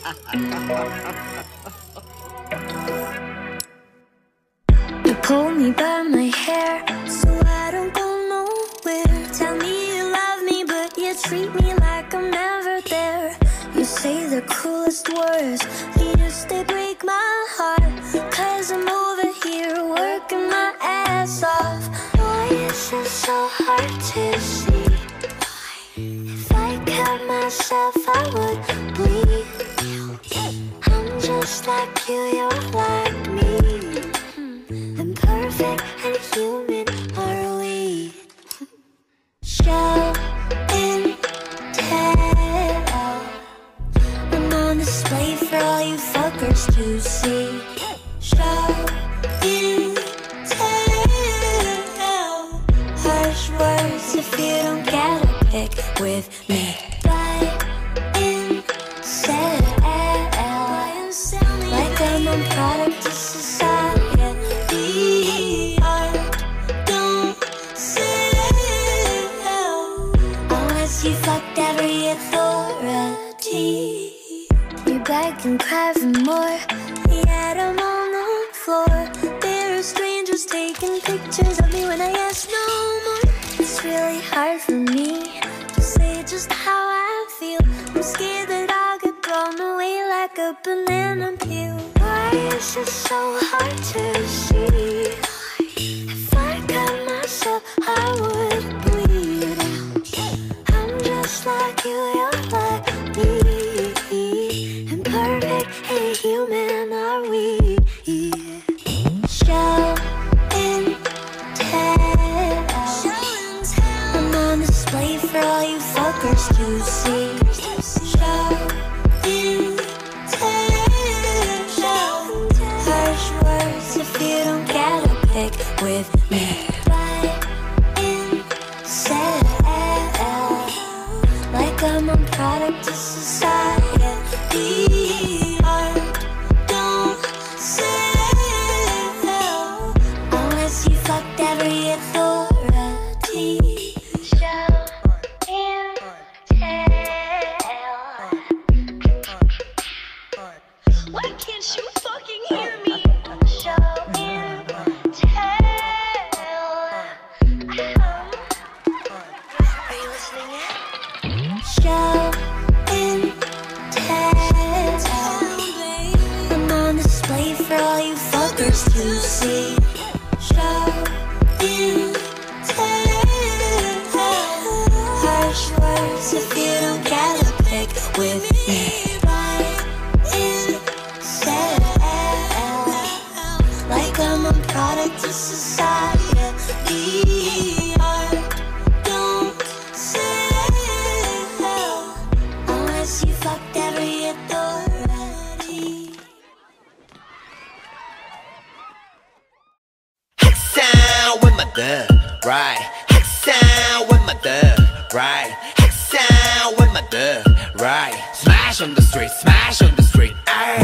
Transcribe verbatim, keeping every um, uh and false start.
You pull me by my hair so I don't go nowhere. Tell me you love me, but you treat me like I'm never there. You say the coolest words, yes, they break my heart. Cause I'm over here working my ass off. Why is it so hard to see? If I cut myself, I would bleed. I'm just like you, you're like me. Imperfect and human are we. Show and tell. I'm on display for all you fuckers to see. Show and tell. Harsh words if you don't get a pick with me. Buy and sell. Like I'm a product of society. You fucked every authority. You beg and cry for more, yet I'm on the floor. There are strangers taking pictures of me when I ask no more. It's really hard for me to say just how I feel. I'm scared that I'll get blown away like a banana peel. Why is it so hard to see? If I cut myself, I would bleed out. Just like you, you're like me. Imperfect and human are we. Show and tell. I'm on display for all you fuckers to see. Show and tell. Harsh words if you don't get a pick with me. Buy and sell. Like I'm a product of society. Art don't sell unless you fucked every authority. Show and tell. Why can't you fucking hear me? Show and tell. Are you listening yet? Show and tell. I'm on display for all you fuckers to see. Show and tell. Harsh words if you don't get a pick with me. Buy and sell. Like I'm a product of society. You fucked every authority. Sound with my dub, right? Sound with my dub, right? Sound with my dub, right? Smash on the street, smash on the street. Ay.